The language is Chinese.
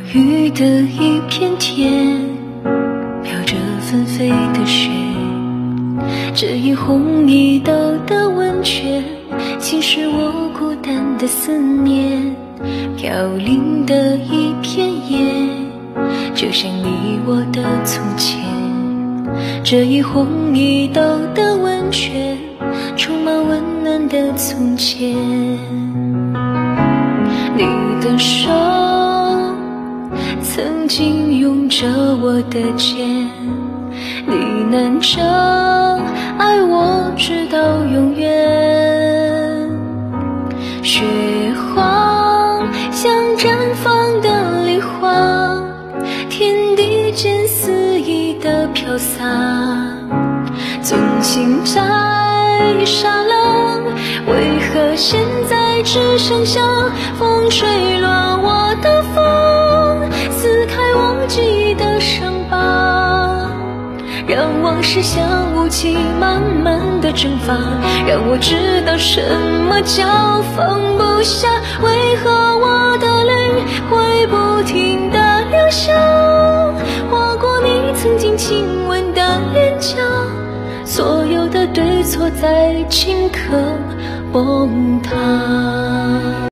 雨的一片天，飘着纷飞的雪，这一红一豆的温泉，侵蚀我孤单的思念。飘零的一片叶，就像你我的从前，这一红一豆的温泉，充满温暖的从前。你的手曾经拥着我的肩，你难着爱我直到永远。雪花像绽放的梨花，天地间肆意的飘洒，纵情太傻了，为何现在只剩下风吹乱我的风，撕开我记忆的伤疤，让往事像雾气慢慢的蒸发，让我知道什么叫放不下。为何我的泪会不停地流下，划过你曾经亲吻的脸颊，所有的对错在顷刻崩塌。